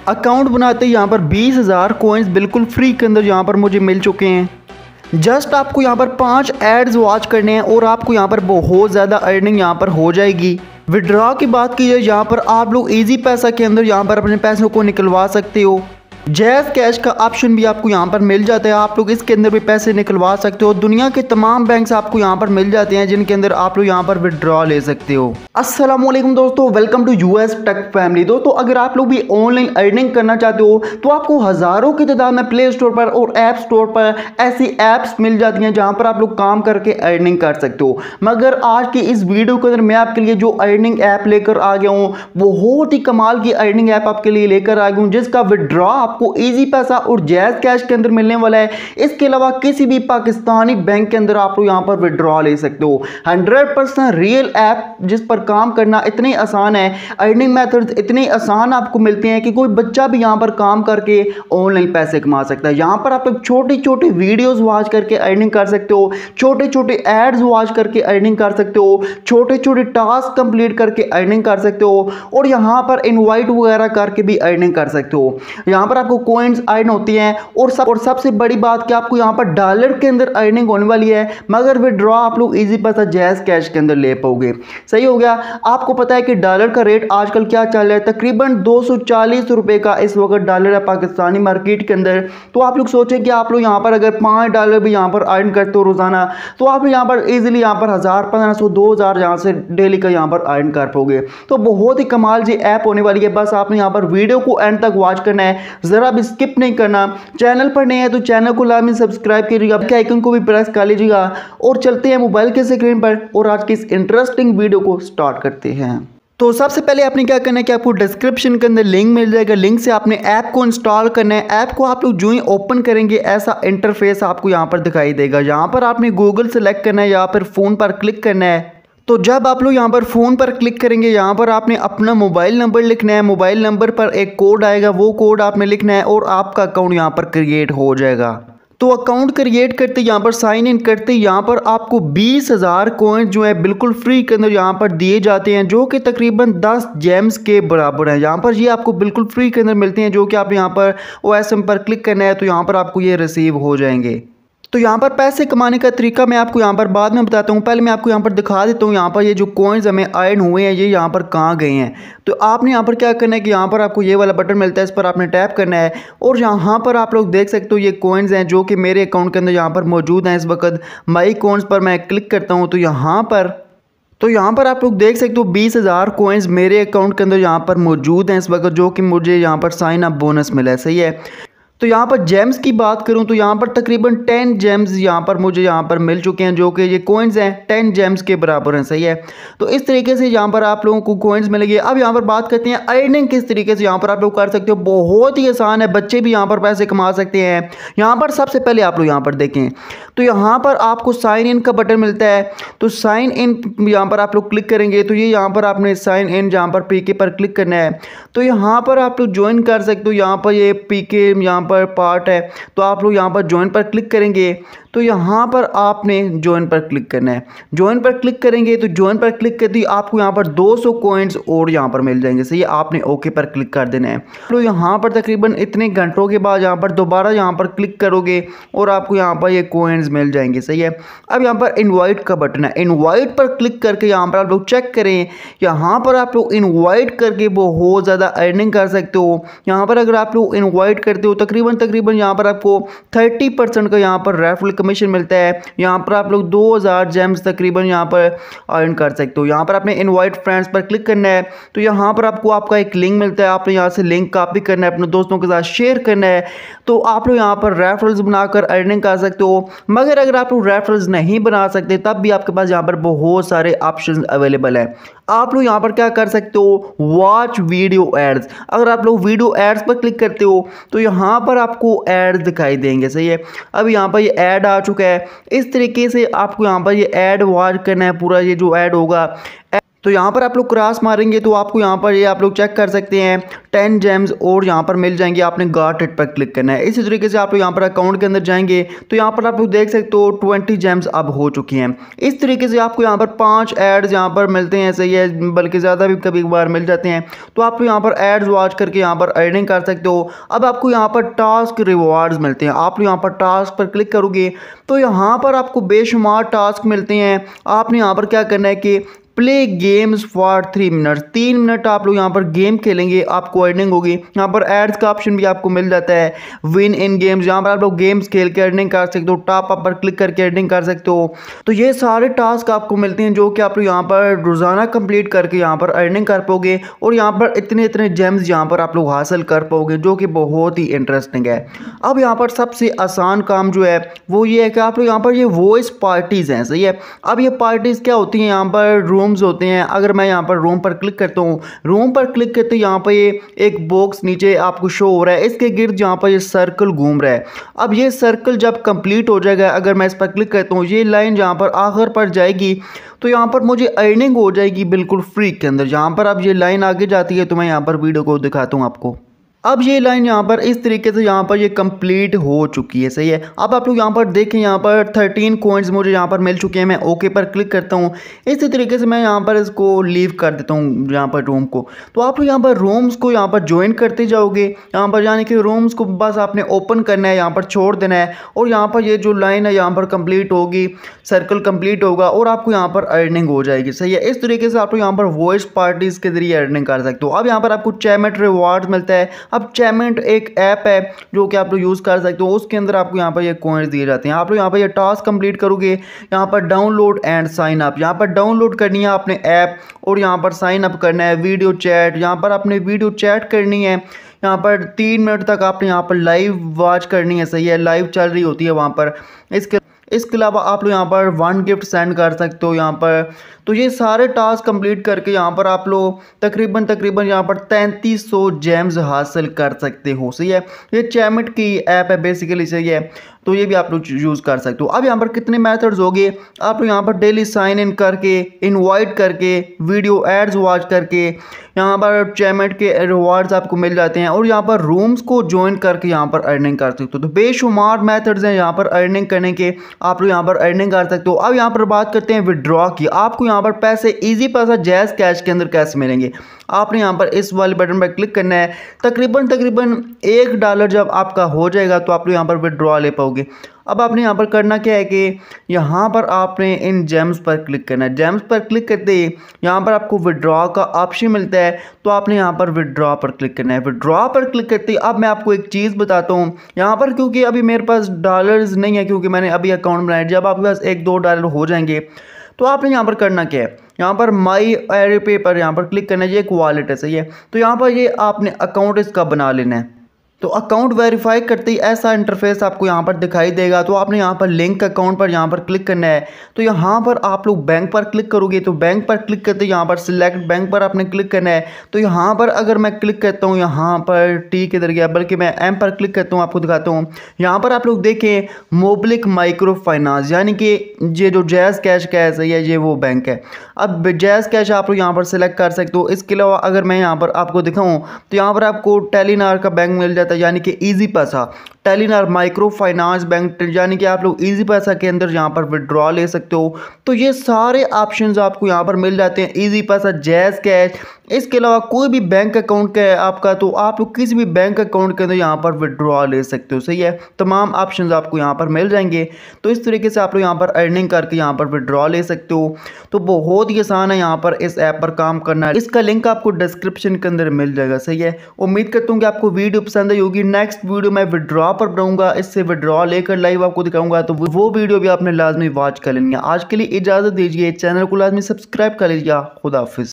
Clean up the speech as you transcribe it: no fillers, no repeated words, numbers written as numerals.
Account बनाते ही यहाँ पर 20,000 कॉइन्स बिल्कुल फ्री के अंदर यहाँ पर मुझे मिल चुके हैं। जस्ट आपको यहाँ पर 5 एड्स वॉच करने हैं और आपको यहाँ पर बहुत ज़्यादा अर्निंग यहाँ पर हो जाएगी। विड्रॉ की बात की जाए यहाँ पर आप लोग इजी पैसा के अंदर यहाँ पर अपने पैसों को निकलवा सकते हो। जैज़ कैश का ऑप्शन भी आपको यहाँ पर मिल जाता है, आप लोग इसके अंदर भी पैसे निकलवा सकते हो। दुनिया के तमाम बैंक्स आपको यहाँ पर मिल जाते हैं जिनके अंदर आप लोग यहाँ पर विड्रॉ ले सकते हो। अस्सलाम वालेकुम दोस्तों, welcome to US tech family. दोस्तों अगर आप लोग भी ऑनलाइन अर्निंग करना चाहते हो तो आपको हज़ारों की तादाद में प्ले स्टोर पर और ऐप स्टोर पर ऐसी ऐप्स मिल जाती हैं जहाँ पर आप लोग काम करके अर्निंग कर सकते हो। मगर आज की इस वीडियो के अंदर मैं आपके लिए जो अर्निंग ऐप लेकर आ गया हूँ बहुत ही कमाल की अर्निंग ऐप आपके लिए लेकर आ गया हूँ जिसका विड्रॉ आपको इजी पैसा और जैज़ कैश के अंदर मिलने वाला है। इसके अलावा किसी भी पाकिस्तानी बैंक के अंदर आप लोग यहाँ पर विड्रॉ ले सकते हो। 100% रियल ऐप जिस पर काम करना इतनी आसान है, अर्निंग मेथड्स इतने आसान आपको मिलते हैं कि कोई बच्चा भी यहाँ पर काम करके ऑनलाइन पैसे कमा सकता है। यहाँ पर आप लोग छोटी छोटी वीडियोस वॉच करके अर्निंग कर सकते हो, छोटे छोटे एड्स वॉच करके अर्निंग कर सकते हो, छोटे छोटे टास्क कंप्लीट करके अर्निंग कर सकते हो और यहाँ पर इनवाइट वगैरह करके भी अर्निंग कर सकते हो। यहाँ पर आपको कॉइन्स अर्न होती हैं और सबसे बड़ी बात कि आपको यहाँ पर डॉलर के अंदर अर्निंग होने वाली है, मगर विड्रॉ आप लोग इजी पैसा जैज़ कैश के अंदर ले पाओगे। सही हो गया। आपको पता है कि डॉलर का रेट आजकल क्या चल रहा है, तकरीबन 240 रुपए का इस वक्त डॉलर है पाकिस्तानी मार्केट के अंदर। तो आप लोग सोचें कि आप लोग यहाँ पर अगर $5 भी यहाँ पर अर्न करते हो रोजाना तो आप यहाँ पर इजीली यहाँ पर 1000, 1500, 2000 यहाँ से डेली का यहाँ पर अर्न कर पाओगे। तो बहुत ही कमाल जी ऐप होने वाली है। बस आपने यहाँ पर वीडियो को एंड तक वॉच करना है, जरा भी स्किप नहीं करना। चैनल पर नए हैं तो चैनल को लाजमी सब्सक्राइब कीजिएगा, के आइकन को भी प्रेस कर लीजिएगा और चलते हैं मोबाइल के स्क्रीन पर और आज की इस इंटरेस्टिंग वीडियो को स्टार्ट करते हैं। तो सबसे पहले आपने क्या करना है कि आपको डिस्क्रिप्शन के अंदर लिंक मिल जाएगा, लिंक से आपने ऐप को इंस्टॉल करना है। ऐप को आप लोग जो ही ओपन करेंगे ऐसा इंटरफेस आपको यहाँ पर दिखाई देगा। यहाँ पर आपने गूगल सेलेक्ट करना है या फिर फ़ोन पर क्लिक करना है। तो जब आप लोग यहाँ पर फ़ोन पर क्लिक करेंगे यहाँ पर आपने अपना मोबाइल नंबर लिखना है, मोबाइल नंबर पर एक कोड आएगा, वो कोड आपने लिखना है और आपका अकाउंट यहाँ पर क्रिएट हो जाएगा। तो अकाउंट क्रिएट करते यहाँ पर साइन इन करते यहाँ पर आपको 20,000 कॉइन्स जो है बिल्कुल फ्री के अंदर यहाँ पर दिए जाते हैं जो कि तकरीबन 10 जेम्स के बराबर हैं। यहाँ पर ये आपको बिल्कुल फ्री के अंदर मिलते हैं जो कि आप यहाँ पर OSM पर क्लिक करना है तो यहाँ पर आपको ये रिसीव हो जाएंगे। तो यहाँ पर पैसे कमाने का तरीका मैं आपको यहाँ पर बाद में बताता हूँ, पहले मैं आपको यहाँ पर दिखा देता हूँ यहाँ पर ये जो कॉइन्स हमें अर्न हुए हैं ये यहाँ पर कहाँ गए हैं। तो आपने यहाँ पर क्या करना है कि यहाँ पर आपको ये वाला बटन मिलता है, इस पर आपने टैप करना है और यहाँ पर आप लोग देख सकते हो ये कॉइन्स हैं जो कि मेरे अकाउंट के अंदर यहाँ पर मौजूद हैं। इस वक्त माई कॉइन्स पर मैं क्लिक करता हूँ तो यहाँ पर आप लोग देख सकते हो 20,000 कॉइन्स मेरे अकाउंट के अंदर यहाँ पर मौजूद हैं इस वक्त, जो कि मुझे यहाँ पर साइन अप बोनस मिला है। सही है। तो यहाँ पर जेम्स की बात करूँ तो यहाँ पर तकरीबन 10 जेम्स यहाँ पर मुझे यहाँ पर मिल चुके हैं जो कि ये कॉइन्स हैं 10 जेम्स के बराबर हैं। सही है। तो इस तरीके से यहाँ पर आप लोगों को कॉइन्स मिलेंगे। अब यहाँ पर बात करते हैं अर्निंग किस तरीके से यहाँ पर आप लोग कर सकते हो। बहुत ही आसान है, बच्चे भी यहाँ पर पैसे कमा सकते हैं। यहाँ पर सबसे पहले आप लोग यहाँ पर देखें तो यहाँ पर आपको साइन इन का बटन मिलता है। तो साइन इन यहाँ पर आप लोग क्लिक करेंगे तो ये यहाँ पर आपने साइन इन जहाँ पर पीके पर क्लिक करना है तो यहाँ पर आप लोग ज्वाइन कर सकते हो। यहाँ पर ये पीके यहाँ पर पार्ट है तो आप लोग यहाँ पर ज्वाइन पर क्लिक करेंगे तो यहाँ पर आपने ज्वाइन पर क्लिक करना है। ज्वाइन पर क्लिक करेंगे तो ज्वाइन पर क्लिक करते ही आपको यहाँ पर 200 कॉइन्स और यहाँ पर मिल जाएंगे। सही है। आपने ओके पर क्लिक कर देना है। तो यहाँ पर तकरीबन इतने घंटों के बाद यहाँ पर दोबारा यहाँ पर क्लिक करोगे और आपको यहाँ पर ये कॉइन्स मिल जाएंगे। सही है। अब यहाँ पर इनवाइट का बटन है, इनवाइट पर क्लिक करके यहाँ पर आप लोग चेक करें, यहाँ पर आप लोग इनवाइट करके बहुत ज़्यादा अर्निंग कर सकते हो। यहाँ पर अगर आप लोग इनवाइट करते हो तकरीबन यहाँ पर आपको 30% का यहाँ पर रेफरल कमीशन मिलता है। यहाँ पर आप लोग 2000 जेम्स तकरीबन यहाँ पर अर्न कर सकते हो। यहाँ पर आपने इनवाइट फ्रेंड्स पर क्लिक करना है तो यहाँ पर आपको आपका एक लिंक मिलता है, आपने यहाँ से लिंक कॉपी करना है, अपने दोस्तों के साथ शेयर करना है तो आप लोग यहाँ पर रेफरल्स बनाकर अर्निंग कर सकते हो। मगर अगर आप लोग रेफरल्स नहीं बना सकते तब भी आपके पास यहाँ पर बहुत सारे ऑप्शंस अवेलेबल हैं। आप लोग यहाँ पर क्या कर सकते हो, वॉच वीडियो एड्स। अगर आप लोग वीडियो एड्स पर क्लिक करते हो तो यहाँ पर आपको एड्स दिखाई देंगे। सही है। अब यहाँ पर ये ऐड आ चुका है। इस तरीके से आपको यहाँ पर ये ऐड वॉच करना है, पूरा ये जो ऐड होगा तो यहाँ पर आप लोग क्रॉस मारेंगे तो आपको यहाँ पर ये आप लोग चेक कर सकते हैं 10 जेम्स और यहाँ पर मिल जाएंगे। आपने गॉट इट पर क्लिक करना है। इसी तरीके से आप लोग यहाँ पर अकाउंट के अंदर जाएंगे तो यहाँ पर आप लोग देख सकते हो 20 जेम्स अब हो चुकी हैं। इस तरीके से आपको यहाँ पर 5 एड्स यहाँ पर मिलते हैं, सही है, बल्कि ज़्यादा भी कभी कभार मिल जाते हैं। तो आप यहाँ पर एड्स वॉच करके यहाँ पर अर्निंग कर सकते हो। अब आपको यहाँ पर टास्क रिवॉर्ड्स मिलते हैं। आप यहाँ पर टास्क पर क्लिक करोगे तो यहाँ पर आपको बेशुमार टास्क मिलते हैं। आपने यहाँ पर क्या करना है कि play games for 3 minutes, 3 minute आप लोग यहाँ पर गेम खेलेंगे, आपको अर्निंग होगी। यहाँ पर एड्स का ऑप्शन भी आपको मिल जाता है। विन इन गेम्स, यहाँ पर आप लोग गेम्स खेल के अर्निंग कर सकते हो। टॉप अप पर क्लिक करके अर्निंग कर सकते हो। तो ये सारे टास्क आपको मिलते हैं जो कि आप लोग यहाँ पर रोज़ाना कंप्लीट करके यहाँ पर अर्निंग कर पाओगे और यहाँ पर इतने इतने जेम्स यहाँ पर आप लोग हासिल कर पाओगे, जो कि बहुत ही इंटरेस्टिंग है। अब यहाँ पर सबसे आसान काम जो है वो ये है कि आप लोग यहाँ पर ये वॉइस पार्टीज़ हैं, सही है। अब ये पार्टीज़ क्या होती हैं, यहाँ पर रूम्स होते हैं। अगर मैं यहाँ पर रूम पर क्लिक करता हूँ, रूम पर क्लिक करते यहाँ पर ये एक बॉक्स नीचे आपको शो हो रहा है, इसके गिर्द यहाँ पर ये सर्कल घूम रहा है। अब ये सर्कल जब कंप्लीट हो जाएगा, अगर मैं इस पर क्लिक करता हूँ, ये लाइन जहाँ पर आखिर पर जाएगी तो यहाँ पर मुझे अर्निंग हो जाएगी बिल्कुल फ्री के अंदर। यहाँ पर अब ये लाइन आगे जाती है तो मैं यहाँ पर वीडियो को दिखाता हूँ आपको। अब ये लाइन यहाँ पर इस तरीके से यहाँ पर ये कंप्लीट हो चुकी है, सही है। अब आप लोग यहाँ पर देखें, यहाँ पर 13 कॉइन्स मुझे यहाँ पर मिल चुके हैं। मैं ओके पर क्लिक करता हूँ। इसी तरीके से मैं यहाँ पर इसको लीव कर देता हूँ यहाँ पर रूम को। तो आप लोग यहाँ पर रूम्स को यहाँ पर ज्वाइन करते जाओगे। यहाँ पर यानी कि रूम्स को बस आपने ओपन करना है, यहाँ पर छोड़ देना है और यहाँ पर ये जो लाइन है यहाँ पर कंप्लीट होगी, सर्कल कंप्लीट होगा और आपको यहाँ पर अर्निंग हो जाएगी, सही है। इस तरीके से आप लोग यहाँ पर वॉइस पार्टीज़ के जरिए अर्निंग कर सकते हो। अब यहाँ पर आपको चैमेट रिवार्ड मिलता है। अब चैमेंट एक ऐप है जो कि आप लोग यूज़ कर सकते हो। उसके अंदर आपको यहाँ पर ये कॉइन्स दिए जाते हैं। आप लोग यहाँ पर ये टास्क कंप्लीट करोगे, यहाँ पर डाउनलोड एंड साइन अप, यहाँ पर डाउनलोड करनी है आपने ऐप और यहाँ पर साइन अप करना है। वीडियो चैट, यहाँ पर आपने वीडियो चैट करनी है। यहाँ पर 3 मिनट तक आपने यहाँ पर लाइव वॉच करनी है, सही है, लाइव चल रही होती है वहाँ पर। इसके अलावा आप लोग यहाँ पर 1 गिफ्ट सेंड कर सकते हो यहाँ पर। तो ये सारे टास्क कंप्लीट करके यहाँ पर आप लोग तकरीबन यहाँ पर 3300 जेम्स हासिल कर सकते हो, सही है। ये चैमेट की ऐप है बेसिकली, सही है। तो ये भी आप लोग यूज़ कर सकते हो। अब यहाँ पर कितने मेथड्स हो गए, आप लोग यहाँ पर डेली साइन इन करके, इनवाइट करके, वीडियो एड्स वॉच करके, यहाँ पर चैमेट के रिवार्ड्स आपको मिल जाते हैं और यहाँ पर रूम्स को ज्वाइन करके यहाँ पर अर्निंग कर सकते हो। तो बेशुमार मेथड्स हैं यहाँ पर अर्निंग करने के, आप लोग यहाँ पर अर्निंग कर सकते हो। अब यहाँ पर बात करते हैं विड्रॉ की। आपको यहाँ पर पैसे इजी पैसा जैज़ कैश के अंदर कैसे मिलेंगे। आपने यहाँ पर इस वाले बटन पर क्लिक करना है। तकरीबन $1 जब आपका हो जाएगा तो आप लोग यहाँ पर विड्रॉ ले पाओगे। अब आपने यहाँ पर करना क्या है कि यहाँ पर आपने इन जेम्स पर क्लिक करना है। जेम्स पर क्लिक करते ही यहाँ पर आपको विड्रॉ का ऑप्शन मिलता है, तो आपने यहाँ पर विड्रॉ पर क्लिक करना है। विड्रॉ पर क्लिक करते ही अब मैं आपको एक चीज़ बताता हूँ। यहाँ पर क्योंकि अभी मेरे पास डॉलर्स नहीं है, क्योंकि मैंने अभी अकाउंट बनाया। जब आपके पास $1-2 हो जाएंगे तो आपने यहाँ पर करना क्या है, यहाँ पर माई एयर पे पर यहाँ पर क्लिक करना है। ये एक वॉलेट है, सही है। तो यहाँ पर ये आपने अकाउंट इसका बना लेना है। तो अकाउंट वेरीफाई करते ही ऐसा इंटरफेस आपको यहाँ पर दिखाई देगा। तो आपने यहाँ पर लिंक अकाउंट पर यहाँ पर क्लिक करना है। तो यहाँ पर आप लोग बैंक पर क्लिक करोगे, तो बैंक पर क्लिक करते यहाँ पर सिलेक्ट बैंक पर आपने क्लिक करना है। तो यहाँ पर अगर मैं क्लिक करता हूँ, यहाँ पर टी किधर गया, बल्कि मैं एम पर क्लिक करता हूँ, आपको दिखाता हूँ। यहाँ पर आप लोग देखें मोबिलिक माइक्रो फाइनेंस, यानी कि ये जो जैज़ कैश का है, सही है, ये वो बैंक है। अब जैज़ कैश आप लोग यहाँ पर सिलेक्ट कर सकते हो। इसके अलावा अगर मैं यहाँ पर आपको दिखाऊँ तो यहाँ पर आपको टेलीनार का बैंक मिल जाता है, यानी कि इजी पैसा। टेलीनार माइक्रो फाइनेंस बैंक, यानी कि आप लोग इजी पैसा के अंदर यहाँ पर विड्रॉ ले सकते हो। तो ये सारे ऑप्शंस आपको यहाँ पर मिल जाते हैं। इजी पैसा, जैज़ कैश, इसके अलावा कोई भी बैंक अकाउंट का है आपका, तो आप लोग किसी भी बैंक अकाउंट के अंदर यहाँ पर विड्रॉ ले सकते हो, सही है। तमाम ऑप्शंस आपको यहाँ पर मिल जाएंगे। तो इस तरीके से आप लोग यहाँ पर अर्निंग करके यहाँ पर विड्रॉ ले सकते हो। तो बहुत ही आसान है यहाँ पर इस ऐप पर काम करना। इसका लिंक आपको डिस्क्रिप्शन के अंदर मिल जाएगा, सही है। उम्मीद करता हूँ कि आपको वीडियो पसंद आई होगी। नेक्स्ट वीडियो मैं विड्रॉ पर बनाऊंगा, इससे विड्रॉ लेकर लाइव आपको दिखाऊंगा, तो वो वीडियो भी आपने लाजमी वॉच कर लेनी है। आज के लिए इजाज़त दीजिए, चैनल को लाजमी सब्सक्राइब कर लीजिए। खुदा हाफिज़।